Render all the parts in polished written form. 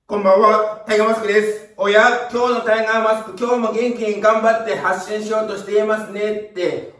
こんばんは、タイガーマスクです。おや、今日のタイガーマスク、今日も元気に頑張って発信しようとしていますねって、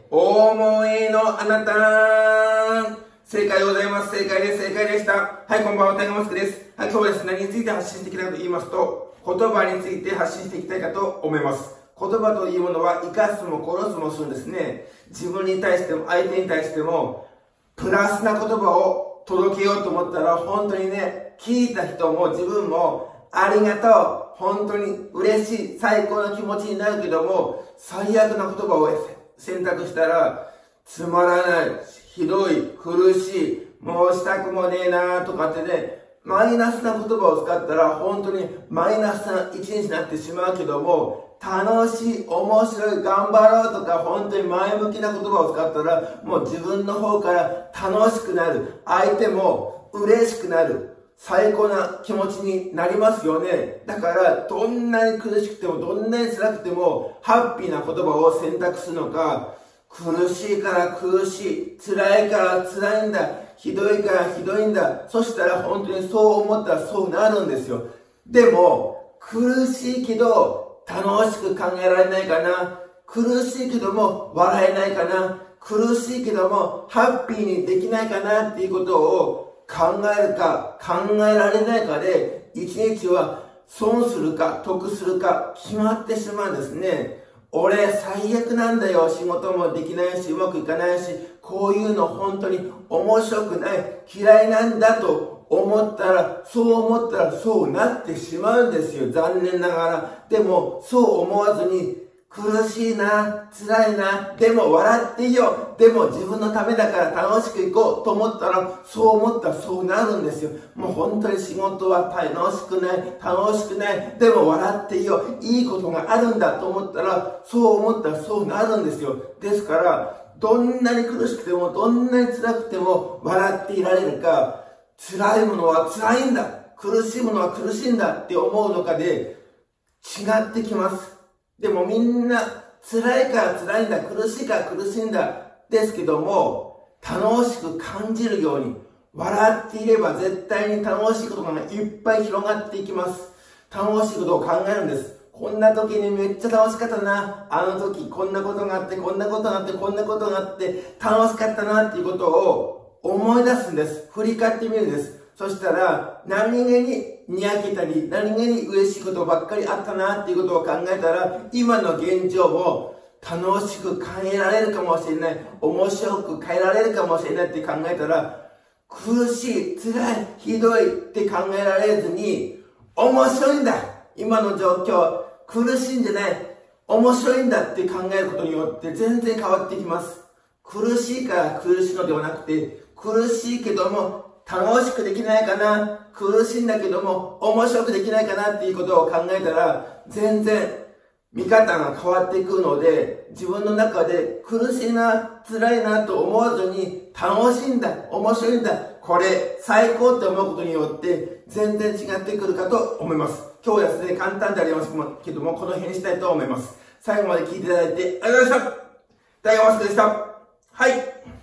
お思いのあなた。正解でございます。正解です。正解でした。はい、こんばんは、タイガーマスクです。はい、今日はですね、何について発信していきたいかと言いますと、言葉について発信していきたいかと思います。言葉というものは、生かすも殺すもするんですね。自分に対しても、相手に対しても、プラスな言葉を届けようと思ったら、本当にね、聞いた人も自分もありがとう、本当に嬉しい、最高の気持ちになるけども、最悪な言葉を選択したら、つまらない、ひどい、苦しい、もうしたくもねえなとかってね、マイナスな言葉を使ったら本当にマイナスな一日になってしまうけども、楽しい、面白い、頑張ろうとか本当に前向きな言葉を使ったら、もう自分の方から楽しくなる、相手も嬉しくなる、最高な気持ちになりますよね。だから、どんなに苦しくても、どんなに辛くても、ハッピーな言葉を選択するのか、苦しいから苦しい、辛いから辛いんだ、ひどいからひどいんだ。そしたら本当にそう思ったらそうなるんですよ。でも、苦しいけど、楽しく考えられないかな。苦しいけども、笑えないかな。苦しいけども、ハッピーにできないかなっていうことを、考えるか考えられないかで一日は損するか得するか決まってしまうんですね。俺最悪なんだよ。仕事もできないしうまくいかないし、こういうの本当に面白くない、嫌いなんだと思ったらそうなってしまうんですよ。残念ながら。でもそう思わずに、苦しいな、辛いな、でも笑っていいよ、でも自分のためだから楽しくいこうと思ったら、そう思ったらそうなるんですよ。もう本当に仕事は楽しくない、楽しくない、でも笑っていいよ、いいことがあるんだと思ったら、そう思ったらそうなるんですよ。ですから、どんなに苦しくても、どんなに辛くても笑っていられるか、辛いものは辛いんだ、苦しいものは苦しいんだって思うのかで違ってきます。でもみんな辛いから辛いんだ、苦しいから苦しいんだですけども、楽しく感じるように笑っていれば絶対に楽しいことがいっぱい広がっていきます。楽しいことを考えるんです。こんな時にめっちゃ楽しかったな、あの時こんなことがあってこんなことがあってこんなことがあって楽しかったなっていうことを思い出すんです。振り返ってみるんです。そしたら、何気ににやけたり、何気に嬉しいことばっかりあったなっていうことを考えたら、今の現状を楽しく変えられるかもしれない、面白く変えられるかもしれないって考えたら、苦しい、辛い、ひどいって考えられずに、面白いんだ、今の状況、苦しいんじゃない、面白いんだって考えることによって全然変わってきます。苦しいから苦しいのではなくて、苦しいけども、楽しくできないかな、苦しいんだけども面白くできないかなっていうことを考えたら全然見方が変わっていくので、自分の中で苦しいな、辛いなと思わずに楽しいんだ、面白いんだ、これ最高って思うことによって全然違ってくるかと思います。今日はですね、簡単でありますけどもこの辺にしたいと思います。最後まで聞いていただいてありがとうございました。タイガーマスクでした。はい。